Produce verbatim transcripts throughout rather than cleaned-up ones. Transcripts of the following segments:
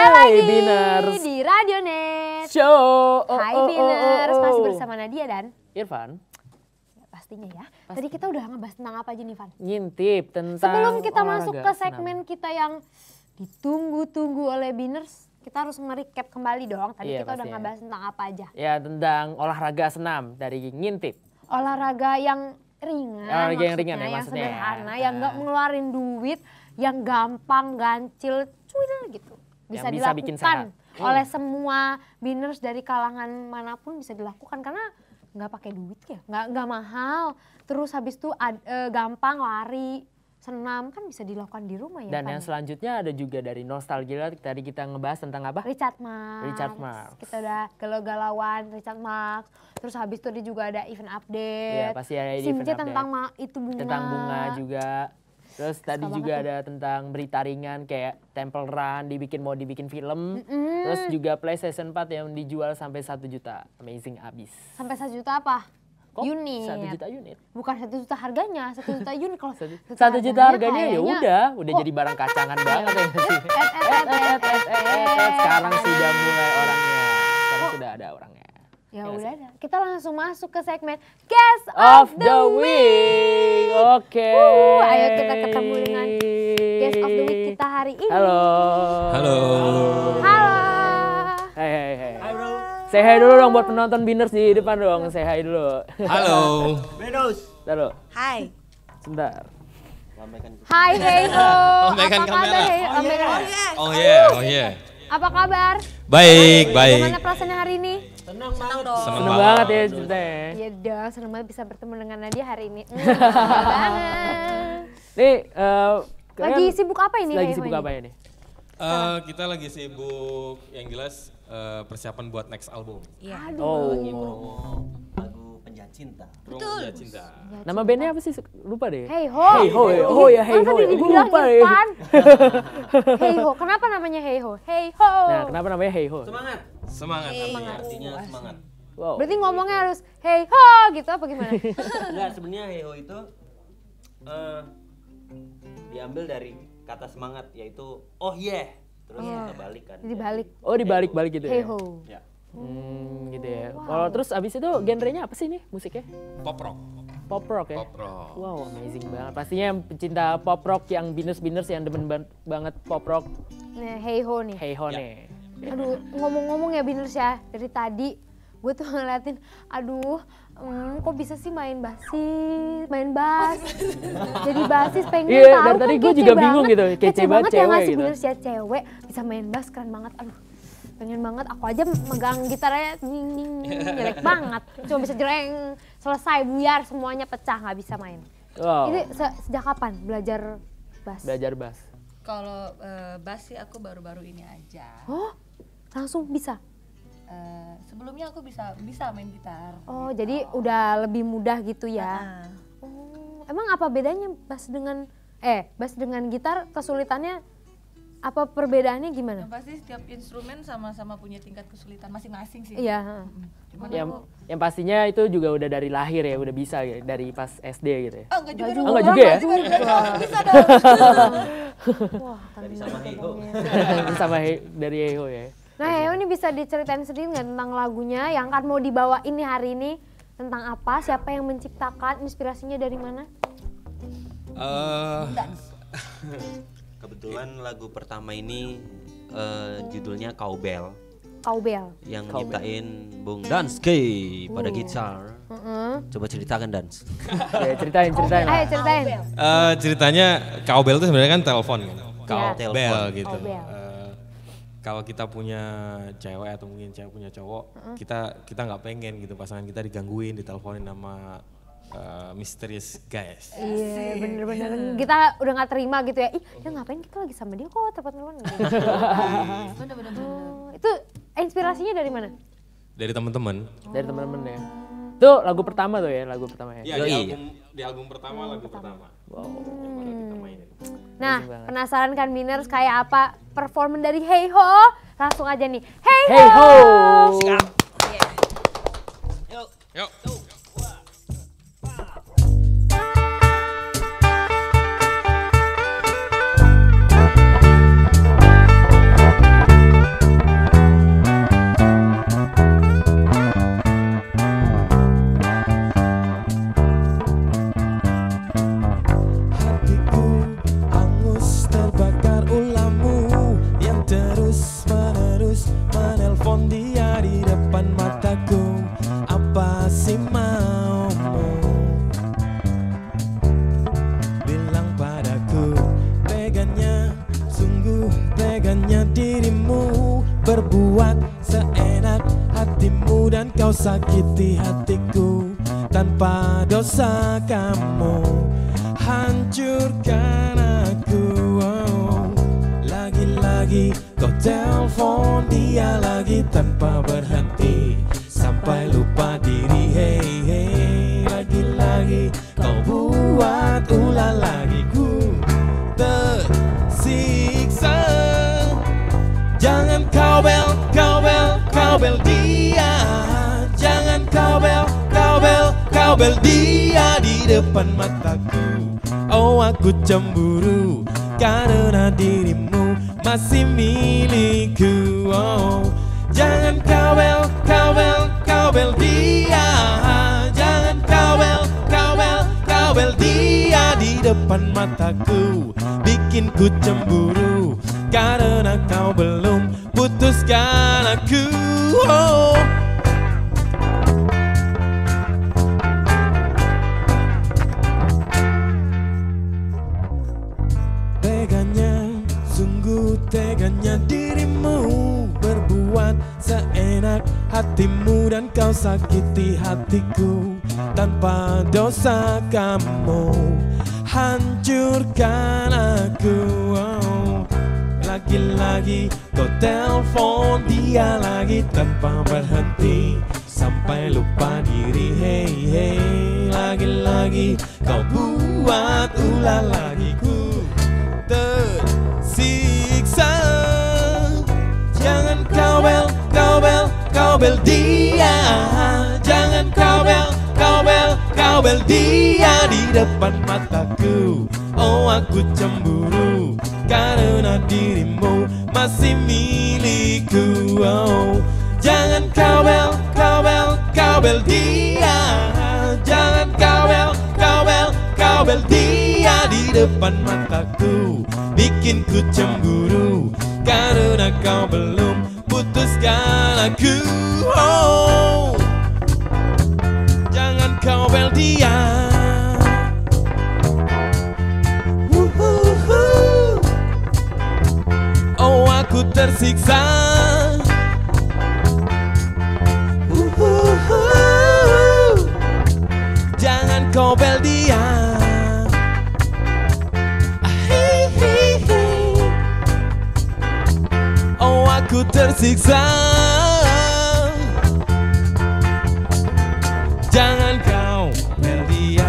lagi Biners di Radionet Show. Oh, Hai oh, Biners, oh, oh, oh. masih bersama Nadia dan Irfan. ya, pastinya ya. Pasti. Tadi kita udah ngebahas tentang apa aja nih, Van? Ngintip tentang Sebelum kita olahraga masuk ke segmen senam. kita yang ditunggu-tunggu oleh Biners, kita harus merecap kembali dong. Tadi Iya, kita udah pastinya. ngebahas tentang apa aja. Ya, tentang olahraga senam dari Ngintip. Olahraga yang ringan, Olahraga yang ringan ya, yang maksudnya ya. sederhana, yang nggak Ah. ngeluarin duit, yang gampang, gancil, cuil gitu. Bisa, Yang bisa bikin dilakukan sehat. oleh semua Biners dari kalangan manapun bisa dilakukan karena nggak pakai duit ya, nggak nggak mahal. Terus habis itu ad- eh, gampang lari, senam kan bisa dilakukan di rumah ya. Dan Van? yang selanjutnya ada juga dari Nostalgia. Tadi kita ngebahas tentang apa? Richard Marx. Richard Marx. Kita udah galau-galauan Richard Marx. Terus habis itu dia juga ada event update. Iya, pasti ada event Simce update. tentang ma- itu bunga. Tentang bunga juga. Terus tadi banget juga tuh. ada tentang berita ringan kayak Temple Run dibikin mau dibikin film. Mm-mm. Terus juga PlayStation empat yang dijual sampai satu juta. Amazing abis. Sampai satu juta apa? Kok Unit. satu juta unit? Bukan satu juta harganya, satu juta unit kalau Satu, satu juta harganya ya kayaknya- udah, udah kok- jadi barang kacangan banget ya nggak sih? Eh, eh, eh, Eh, eh, eh, eh, eh, eh, Sekarang sudah mulai orangnya. Sekarang sudah ada orangnya. Ya Ya, udah ada. Kita langsung masuk ke segmen Guest Of the Week. Oke. Uh, ayo kita ketemu dengan Guest of the Week kita hari ini. Halo. Halo. Halo. Hai hai hai. Say hi dulu dong buat penonton Biners di depan dong. Say hi dulu. Halo. Bedos. Taruh. Hai. Sebentar. Hai hey ho. Lambaikan Apa kabar? kamera. Hey, lambaikan. Oh yeah, oh yeah. Apa kabar? Baik, baik. Gimana perasaannya hari ini? Tenang banget. Seneng Seneng banget ya ceritanya. Iya dong, seneng banget bisa bertemu dengan Nadia hari ini. Mm, seneng banget. Nih, eh, kalian Lagi sibuk apa ini? Lagi Hey sibuk Ho apa ini? ini? Eh, kita lagi sibuk, yang jelas eh, persiapan buat next album. Iya. Oh. Lagi promo lagu Penjahat Cinta. Betul. Cinta. Nama bandnya apa sih? Lupa deh. Hey Ho. Hey Ho ya. Oh ya Hey Kan Ho. tadi ya. dibilang Lupa ya. Irfan. Hey Ho. Kenapa namanya Hey Ho? Hey Ho. Nah, kenapa namanya Hey Ho? Semangat. Semangat. Artinya, artinya semangat. Wow. Berarti ngomongnya harus Hey Ho gitu apa gimana? Enggak, sebenarnya Heho itu eh, diambil dari kata semangat yaitu oh yeah. Terus kita balik kan. Jadi balik. Oh, dibalik-balik gitu Hey ya. Ho. Ya. Hmm, gitu ya. Kalau terus abis itu genrenya apa sih nih musiknya? Pop rock. Pop rock ya? Pop rock. Wow, amazing banget. Pastinya yang pecinta pop rock yang biners-biners yang demen ban- banget pop rock. Nah, Hey Ho nih. Hey Ho Ya. nih. Aduh, ngomong-ngomong ya Biners ya, dari tadi gue tuh ngeliatin, aduh, hmm, kok bisa sih main basis, main bass, jadi basis pengen Iya, tahu dari tadi kan gue kece juga bingung banget, gitu, kece banget ya cewek nggak sih gitu. Biners ya cewek bisa main bass keren banget, aduh. Pengen banget, aku aja megang gitarnya nying nying nying, jelek banget, cuma bisa jeleng, selesai buyar semuanya pecah nggak bisa main. Wow. Itu se- sejak kapan belajar bass? Belajar bass. Kalau eh, bass sih aku baru-baru ini aja. Oh, langsung bisa. Eh, sebelumnya aku bisa bisa main gitar. Oh, jadi udah lebih mudah gitu ya. Ah. Oh, emang apa bedanya bass dengan eh bass dengan gitar kesulitannya apa perbedaannya gimana? Yang pasti setiap instrumen sama-sama punya tingkat kesulitan masing-masing sih. Iya. heeh. Cuman Yang aku yang pastinya itu juga udah dari lahir ya, udah bisa ya, dari pas S D gitu ya. oh, enggak juga. Enggak dong. Oh, enggak juga ya? Baru bisa, bisa dong. Wah, Dari sama Heho. Bersama He- dari Hey Ho ya. Nah, Heo ini bisa diceritain sedikit nggak tentang lagunya yang akan mau dibawa ini hari ini? Tentang apa? Siapa yang menciptakan? Inspirasinya dari mana? Eh, Kebetulan lagu pertama ini eh, judulnya Cowbell Cowbell. yang Cowbell. nyiptain Bung Danske pada gitar. Heeh. Coba ceritakan Dans. Ya, ceritain, ceritain lah. Ayo ceritain. eh, ceritanya cowbell itu sebenarnya kan telepon kan. Ya. Telepon. Cowbell gitu. Cowbell. Eh, kalau kita punya cewek atau mungkin cewek punya cowok, kita kita nggak pengen gitu pasangan kita digangguin, diteleponin sama eh, mysterious guys. Iya, bener-bener. Kita udah nggak terima gitu ya. Ih, dia ngapain kita lagi sama dia kok telepon-telepon. Bener-bener. Oh, itu inspirasinya dari mana? Dari teman-teman. Dari teman-teman ya. Tuh lagu pertama tuh ya, lagu pertama ya. Ya, Yoi. di album di album pertama lagu pertama. Wow. Yang bakal kita mainin. Nah, Amazing banget. penasaran kan Biners kayak apa performan dari Hey Ho? Langsung aja nih. Hey, Hey Ho. Yuk. berbuat seenak hatimu dan kau sakiti hatiku. Tanpa dosa kamu hancurkan aku. Oh. Lagi-lagi kau telepon dia lagi tanpa berhenti sampai lupa diri. Hey hey, lagi-lagi kau buat ulah lagi ku tersiksa. Jangan kau bel, kau bel, kau bel dia. Jangan kau bel, kau bel, kau bel dia di depan mataku. Oh aku cemburu karena dirimu masih milikku. Oh jangan kau bel, kau bel, kau bel dia. Jangan kau bel, kau bel, kau bel dia di depan mataku. Bikin ku cemburu karena kau belum putuskan aku. Oh. Teganya, sungguh teganya dirimu berbuat seenak hatimu dan kau sakiti hatiku. Tanpa dosa kamu hancurkan aku. Oh. Lagi-lagi kau telepon dia lagi tanpa berhenti sampai lupa diri. Hey hey, lagi-lagi kau buat ulah lagi ku tersiksa. Jangan kau bel, kau bel, kau bel dia. Jangan kau bel, kau bel, kau bel dia di depan mataku. Oh aku cemburu karena dirimu masih milikku. Oh jangan kau bel, kau bel, kau bel dia. Jangan kau bel, kau bel, kau bel dia di depan mataku. Bikin ku cemburu karena kau belum putuskan aku. Oh jangan kau bel dia. Oh aku tersiksa. Uhuhu. Jangan kau bel dia. Ahihihi. Oh aku tersiksa. Jangan kau bel dia.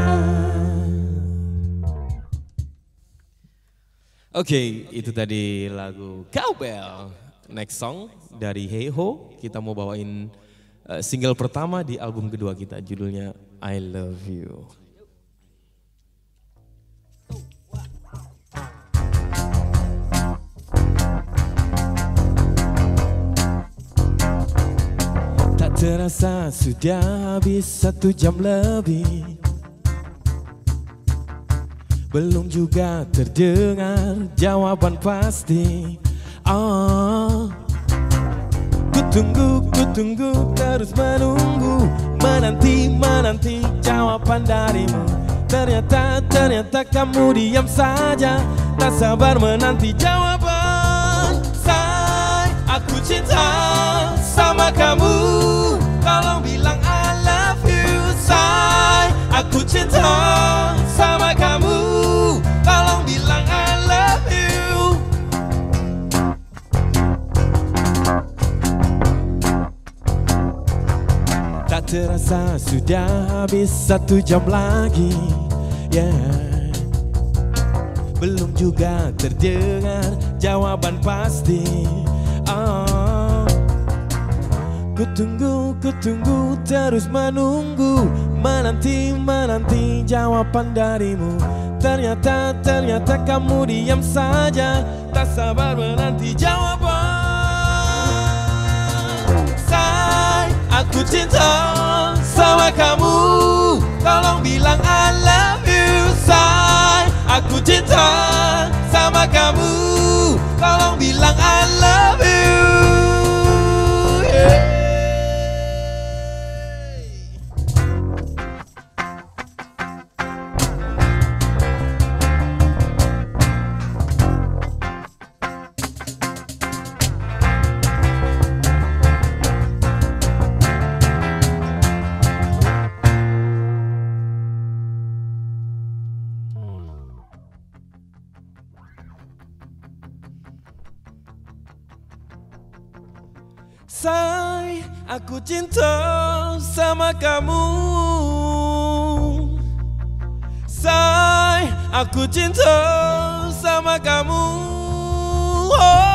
Oke, okay, itu tadi lagu Cowbell. Next song dari Hey Ho, kita mau bawain uh, single pertama di album kedua kita, judulnya I Love You. Tak terasa sudah habis satu jam lebih. Belum juga terdengar jawaban pasti. Oh, ku tunggu, ku tunggu, terus menunggu, menanti, menanti jawaban darimu. Ternyata, ternyata kamu diam saja, tak sabar menanti jawaban. Say, aku cinta sama kamu, tolong bilang I love you. Say, aku cinta sama kamu, tolong bilang I love you. Tak terasa sudah habis satu jam lagi, yeah. Belum juga terdengar jawaban pasti. Oh. Ku tunggu, ku tunggu, terus menunggu, menanti, menanti jawaban darimu. Ternyata, ternyata kamu diam saja, tak sabar menanti jawaban. Say, aku cinta sama kamu, tolong bilang I love you. Say, aku cinta sama kamu, tolong bilang I love you. Yeah. Say, aku cinta sama kamu. Say, aku cinta sama kamu. Oh.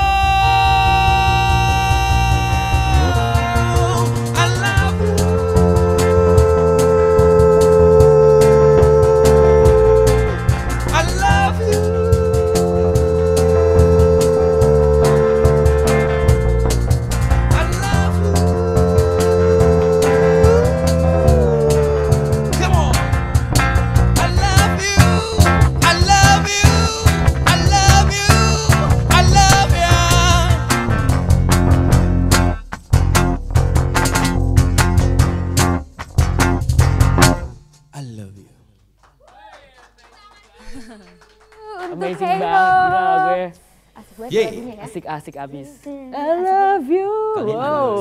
Amazing banget, gila gue. Asik banget Yeay. lagunya ya. Asik-asik abis. I love you. Wow.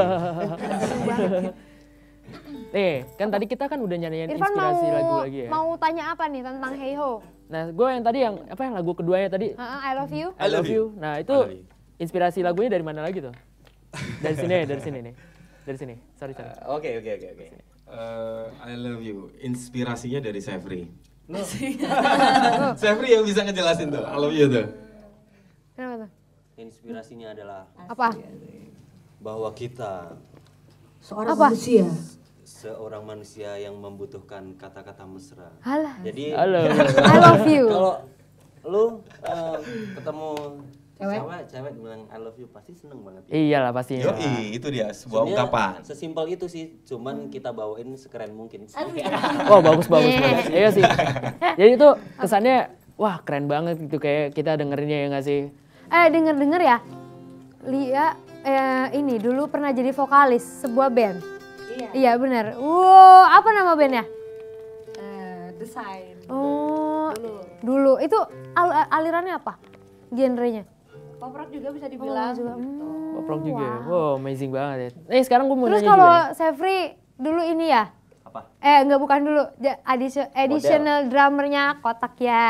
Nih, kan tadi kita kan udah nyanyiin Irfan mau inspirasi lagu lagi ya. mau tanya apa nih tentang Hey Ho? Nah, gue yang tadi yang apa yang lagu keduanya tadi Heeh, I love you. I love you. Nah, itu I love you. inspirasi lagunya dari mana lagi tuh? Dari sini, dari sini nih. Dari sini. Sorry, sorry. Oke oke oke oke. I love you. Inspirasinya dari Sefri. No. Sefri yang bisa ngejelasin tuh. I love you tuh. Kenapa tuh? Inspirasinya adalah Apa? bahwa kita Seorang Apa? manusia. seorang manusia yang membutuhkan kata-kata mesra. Halah. Jadi Halo. I love you. kalau lu eh, ketemu Cewek? cewek, cewek bilang I love you pasti seneng banget. Iyalah pasti. Yoi, itu dia sebuah Sebenarnya ungkapan. sesimpel itu sih, cuman kita bawain sekeren mungkin. Wah, bagus bagus bagus. Iya sih. Jadi itu kesannya wah keren banget gitu kayak kita dengerinnya ya nggak sih? Eh denger-denger ya, Lia eh, ini dulu pernah jadi vokalis sebuah band. Iya. Iya benar. Wow, apa nama bandnya? Eh, desain. Oh, Dulu. dulu itu al- alirannya apa? Genrenya? Pop rock juga bisa Oh, dibilang. juga. gitu. Hmm, Pop rock juga. ya? wow. Wow, amazing banget ya. Eh sekarang gue mau Terus nanya kalau juga nih. Sefri dulu ini ya? Apa? Eh enggak bukan dulu, Ja- addition- additional drummernya Kotak ya.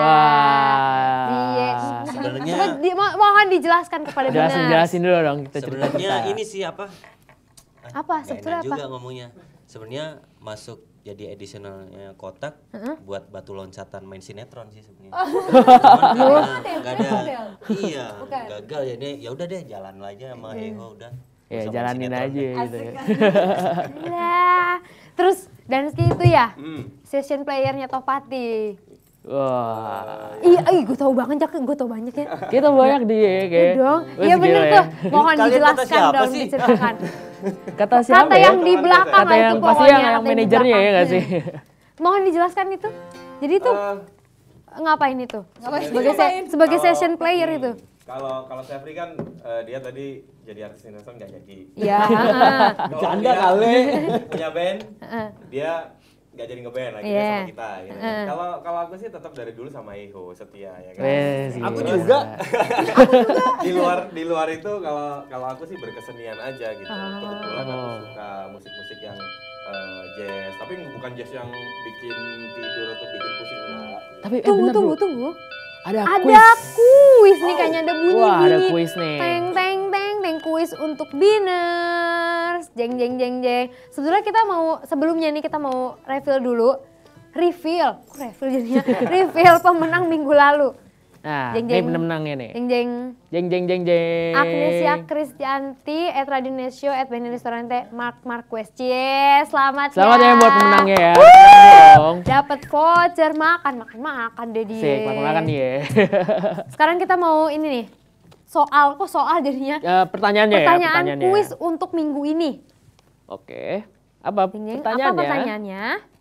Wah. Iya. Sebenarnya- Coba di- mo- mohon dijelaskan kepada Jelasin Binas. jelasin dulu dong kita cerita Sebenarnya cerita. ini sih apa? Apa? Nggak Struktur enak apa? juga ngomongnya. Sebenarnya masuk jadi additionalnya Kotak buat batu loncatan main sinetron sih sebenarnya. Cuman karena nggak ada, iya gagal jadi ya udah deh jalan aja sama Heho udah. Ya Nggak usah main jalanin sinetron aja deh. gitu ya. Lah. Terus Dansky itu ya? Hmm. Session playernya Topati. Wah. Iya, ih gue tau banget, Jak. Gue tau banyak ya. Kita banyak dia Iya kayak. dong. Wes Iya gila bener ya. tuh. Mohon Kalian kata dijelaskan siapa dong, sih? diceritakan. Kata siapa Kata ya? yang di belakang Kata itu yang pasti pokoknya, yang, yang kata di manajernya ya belakang. nggak sih? Mohon dijelaskan itu. Jadi tuh ngapain itu? Sebagai se- sebagai Kalau- session player itu. Kalau kalau Sefri kan eh, dia tadi jadi artis sinetron nggak jadi. Iya, heeh. Bercanda kali. Punya band, dia nggak jadi ngeband lagi Iya. sama kita. Gitu. Kalau kalau aku sih tetap dari dulu sama Heho setia ya kan. Wes, Aku gila. juga. di luar di luar itu kalau kalau aku sih berkesenian aja gitu. Kebetulan aku suka musik-musik yang eh, jazz, tapi bukan jazz yang bikin tidur atau bikin pusing enggak. Tapi eh, Tunggu, bener, tunggu, bro. tunggu. Ada Ada quiz. kuis nih kayaknya ada bunyi Wah, ada bunyi. kuis nih. Teng teng teng teng kuis untuk Binners. Jeng jeng jeng jeng. Sebetulnya kita mau sebelumnya nih kita mau reveal dulu. Reveal, kok reveal jadinya? Reveal pemenang minggu lalu. Nah, Jeng, ini jeng. pemenangnya nih. Jeng jeng. Jeng jeng jeng jeng. Agnesia Kristianti, at Radinesio, at Benny Restaurante, Mark Marquez. Cie, selamat, Selamat ya buat pemenangnya ya. Wuh! Selamat dong. Dapat voucher makan, makan makan deh dia. Sik, makan-makan nih ya. Sekarang kita mau ini nih. Soal, kok soal jadinya? Ya, pertanyaannya ya, Pertanyaan pertanyaannya. kuis untuk minggu ini. Oke. Apa Jeng, jeng. pertanyaannya? Apa pertanyaannya?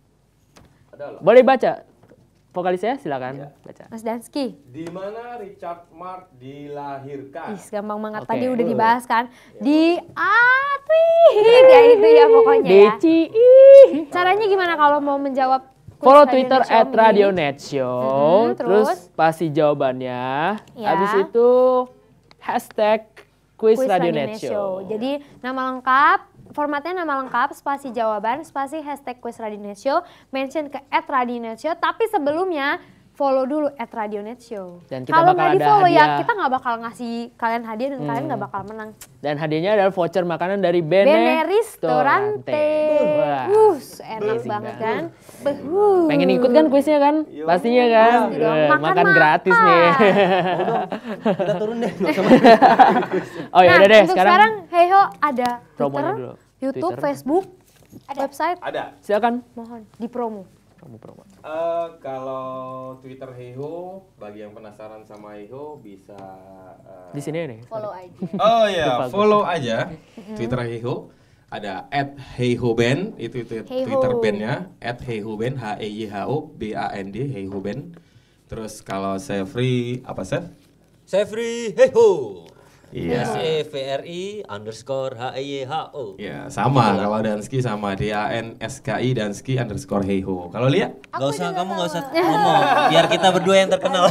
Boleh baca? Vokalisnya silakan baca. Mas Dansky. Di mana Richard Marx dilahirkan? Ih, gampang banget. Oke. Tadi udah dibahas kan. Di Atlet. Ya itu ya pokoknya ya. D C I. Caranya gimana kalau mau menjawab kuis Follow Radio Twitter Net Show at ini? Radio Net Show. Mhm, terus terus? pasti jawabannya. Ya. Habis itu hashtag Quiz, Kuis Radio, Radio Net Net Show. Show. Jadi nama lengkap, formatnya nama lengkap, spasi jawaban, spasi hashtag Quiz Radio Net Show, mention ke at Radio Net Show. Tapi sebelumnya follow dulu at Radionet Show. Dan kita Kalau bakal nggak di ada follow ya hadiah. kita nggak bakal ngasih kalian hadiah dan Hmm. kalian nggak bakal menang. Dan hadiahnya adalah voucher makanan dari Bene, Bene Ristorante. Wah. Wuh, enak Amazing banget banget. kan. Wuh. Pengen ikut kan kuisnya kan? Pastinya kan? Pasti dong. Eh, Makan makan gratis nih. Kita turun deh. Oh ya Nah, udah deh untuk sekarang, sekarang Heiho ada promonya Twitter, dulu. YouTube, Twitter. Facebook, website. Ada. Silakan. Mohon di promo. Promo promo. Eh, kalau Twitter Heiho, bagi yang penasaran sama Heiho bisa eh, Di sini nih. Follow aja. Oh ya, Bagus. follow aja Twitter Heiho. Ada at heihoband, itu, itu Heiho. Twitter bandnya at heihoband, H E Y H O B A N D, heihoband. Terus kalau saya free, apa Chef? Sefri Heho. Iya. S E V R I underscore H E Y H O. Ya, sama. Kalau Danski sama D A N S K I Danski underscore Heiho. Kalau Lia? Gak usah, kamu gak usah ngomong. Biar kita berdua yang terkenal.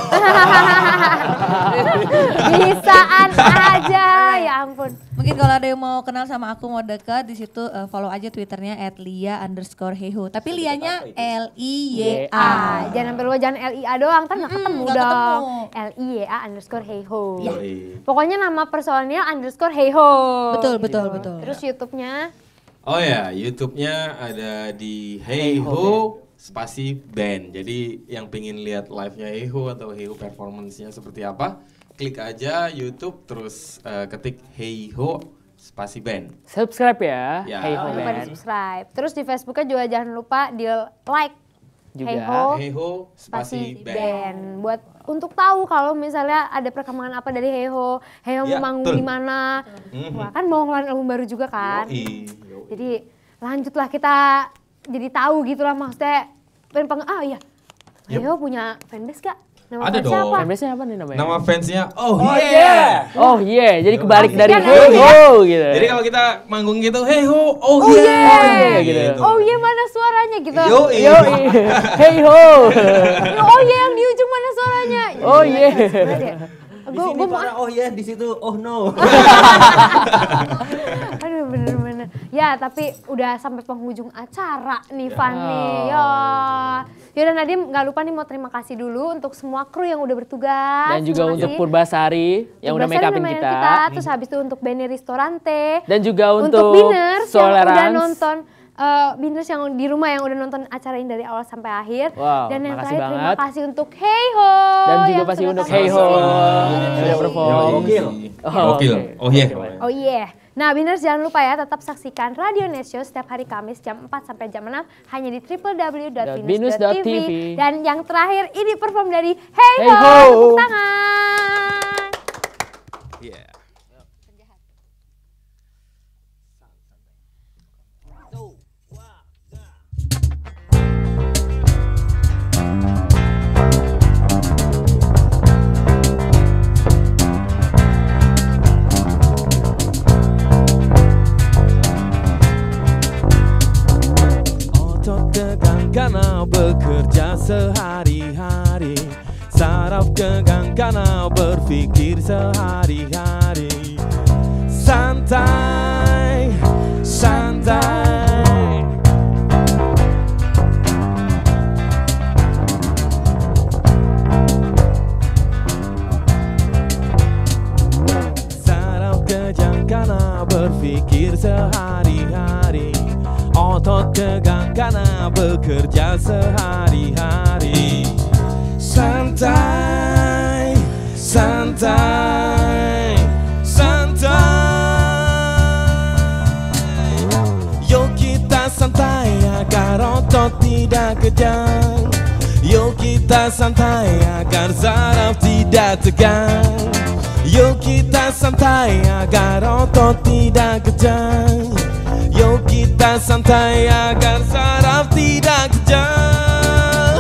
Bisaan aja, ya ampun. Mungkin kalau ada yang mau kenal sama aku, mau dekat, di situ uh, follow aja Twitternya at lia underscore heho. Tapi lianya L I Y A. Ah, jangan sampai lupa jangan L I A doang, kan nggak ketemu nggak dong. ketemu. L I Y A underscore Heiho. Yoi. Pokoknya nama personilnya underscore Heiho. Betul, betul, betul. Terus YouTube-nya Oh ya, YouTube-nya ada di Heiho spasi band. Jadi yang pengen lihat live-nya Heiho atau Heiho performance-nya seperti apa, klik aja YouTube terus eh, ketik Heiho spasi band. Subscribe ya. Ya. Heiho jangan lupa di Band. subscribe. Terus di Facebooknya juga jangan lupa di like Juga. Heiho Heiho spasi spasi band. band. Buat untuk tahu kalau misalnya ada perkembangan apa dari Heiho, Heiho Ya, mau manggung betul. di mana. Mhm. Wah, kan mau ngeluarin album baru juga kan. Yoi, yoi. Jadi lanjutlah kita jadi tahu gitu lah maksudnya. Peng peng ah iya. Yep. Heiho punya fanbase gak? Nama Ada fansnya dong. apa? Fanbase-nya apa nih namanya? Nama fansnya Oh, yeah. Oh yeah, jadi kebalik Asik dari kan, Heiho asik kan? gitu. Jadi kalau kita manggung gitu, Heiho, oh, Oh yeah, yeah. gitu. Oh iya mana suaranya gitu. Yoi. Yo, Heiho. Oh iya yang di ujung mana suaranya? Oh yeah. Di Gue sini mau para oh ya, di situ oh no. Aduh bener-bener. Ya tapi udah sampai penghujung acara nih Fanny. Ya. Yaudah Nadim nggak lupa nih mau terima kasih dulu untuk semua kru yang udah bertugas. Dan juga Terima untuk kasih. Purbasari yang udah Purbasari make upin nemenin kita. Terus habis itu untuk Bene Ristorante. Dan juga Untuk untuk Biners yang udah Solerance. nonton. eh Biners yang di rumah yang udah nonton acara ini dari awal sampai akhir. Wow, Dan yang makasih terakhir terima banget. kasih untuk Heiho. Dan juga yang pasti sudah untuk datang Heiho ke sini. yang udah perform. Gokil. Oh, Gokil. oke. Oh yeah. Oh iya. Nah, Biners jangan lupa ya tetap saksikan Radionet Show setiap hari Kamis jam empat sampai jam enam hanya di w w w dot binus dot t v. Dan yang terakhir ini perform dari Heiho. Heiho. Tepuk tangan. Yeah. Otot tegang karena bekerja sehari-hari, saraf tegang karena berpikir sehari-hari. Santai, santai. Saraf tegang karena berpikir sehari-hari, otot tegang karena bekerja sehari-hari. Santai, santai, santai. Yuk kita santai agar otot tidak kejang. Yuk kita santai agar saraf tidak tegang. Yuk kita santai agar otot tidak kejang. Yuk kita santai agar saraf tidak kejang.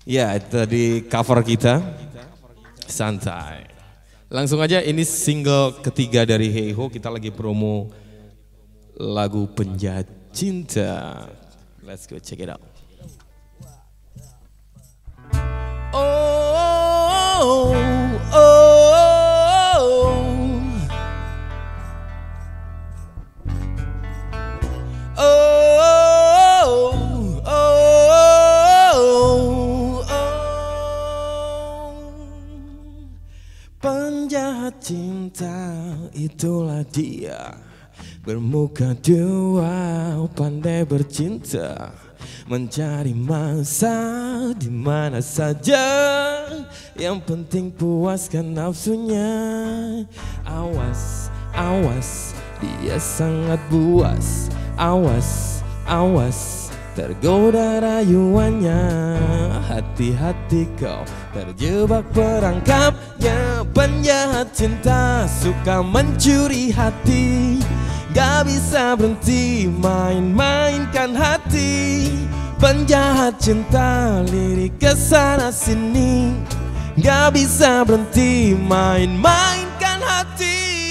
Ya, itu tadi cover kita. Santai. Langsung aja, ini single ketiga dari Heiho. Kita lagi promo lagu Penjahat Cinta. Let's go check it out. Oh, oh, oh. Oh, oh, oh, oh. Penjahat cinta itulah dia, bermuka dua, pandai bercinta, mencari mangsa di mana saja, yang penting puaskan nafsunya. Awas, awas, dia sangat buas. Awas, awas, tergoda rayuannya. Hati-hati kau terjebak perangkapnya. Penjahat cinta suka mencuri hati, gak bisa berhenti main-mainkan hati. Penjahat cinta lirik kesana sini, gak bisa berhenti main-mainkan hati.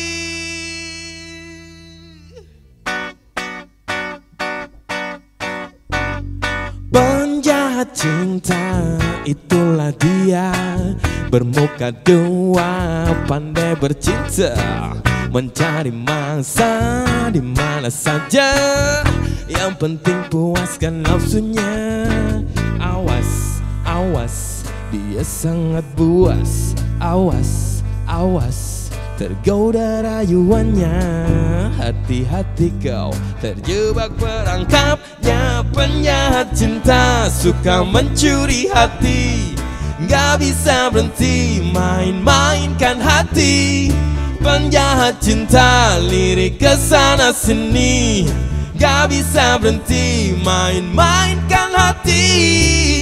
Penjahat cinta itulah dia, bermuka dua, pandai bercinta, mencari mangsa di mana saja, yang penting puaskan nafsunya. Awas, awas, dia sangat buas. Awas, awas, tergoda rayuannya. Hati-hati kau terjebak perangkapnya. Penjahat cinta suka mencuri hati, gak bisa berhenti main-mainkan hati. Penjahat cinta lirik kesana sini, gak bisa berhenti main-mainkan hati.